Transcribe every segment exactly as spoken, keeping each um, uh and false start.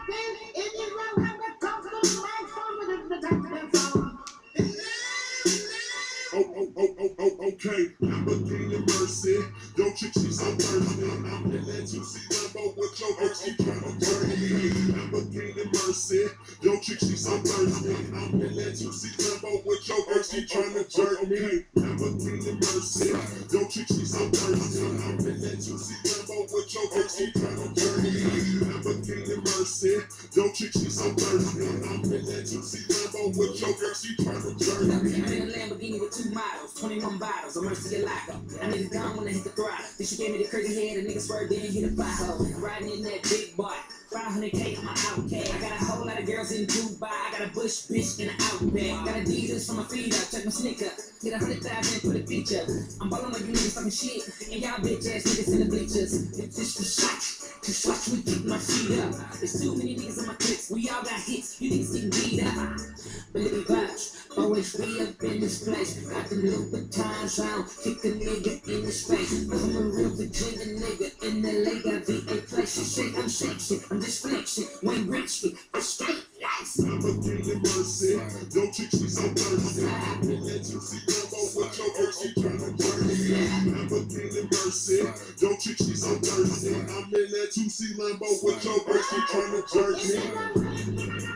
Okay, Lamborghini Mercy, yo chick she's so thirsty. I'm in that juicy Lambo with your ex, she tryna turn me. Lamborghini Mercy, yo chick she's so thirsty. I'm in that juicy Lambo with your ex, she tryna jerk me. Lamborghini Mercy, yo chick she's so thirsty. I'm in that juicy Lambo with your ex, she tryna jerk me. Lamborghini Mercy, yo chick she's so thirsty. I'm in that juicy Lambo with your ex, she tryna jerk me. I'm in a Lamborghini with two models, twenty-one bottles. I'm mercy a locker. I niggas gone when I hit the throttle. Then she gave me the crazy head, a nigga swerved in and hit a pothole. Riding in that big boy, five hundred K on my outcast. I got a whole lot of girls in Dubai. I got a bush bitch in the outback. Got Adidas for my feet up, check my sneaker. Get a hundred thousand for the feature. I'm ballin' like you niggas fucking shit, and y'all bitch ass niggas in the bleachers. It's just a shot, just watch me keep my feet up. There's too many niggas in my cliques. We all got hits. You niggas getting beat up. Believe me, vouch. Always be up in this place. Got the Louboutins on, kick a nigga in his face. I'm a real Virginia nigga in L A, got V A place. She say I'm sexy, I'm just flexing. Wayne Gretzky, I skate nice. Lamborghini Mercy, yo chick she's so thirsty. I'm in that juicy Lambo with your ex, she tryna jerk me. Lamborghini Mercy, yo chick she's so thirsty. I'm in that juicy Lambo with your ex, she tryna jerk me.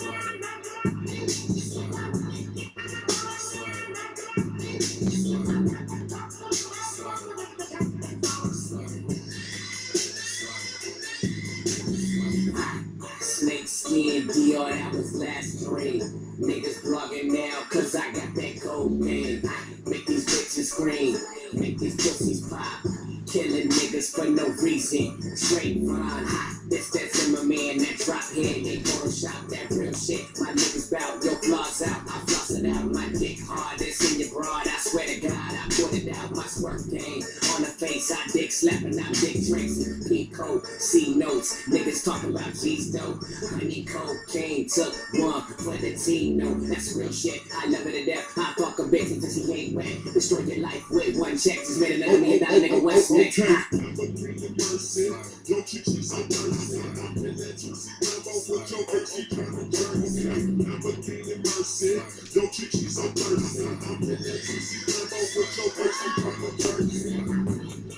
Snake skin, Dior, that was last three. Niggas blogging now, cause I got that cocaine. Make these bitches scream, make these pussies pop. Killing niggas for no reason, straight run. This that Zimmerman, that drop head, they Photoshop that real shit. My niggas bout, your flaws out, I floss it out. My dick hard, it's in your broad, I swear to God, I put it out. My squirt game, on the face, I dick slapping out dick drinks. P code, C notes, niggas talking about G's dope. Honey cocaine, took one for the team, no, that's real shit. I love it to death, I fuck a bitch until she ain't wet. Destroy your life with one check, just made another million dollar nigga West Neck. Lamborghini Mercy, yo chick she's so thirsty. I'm in that juicy Lambo with your ex, she tryna jerk me. Lamborghini Mercy, yo chick she's so thirsty. I'm in that juicy Lambo with your ex, she tryna jerk me.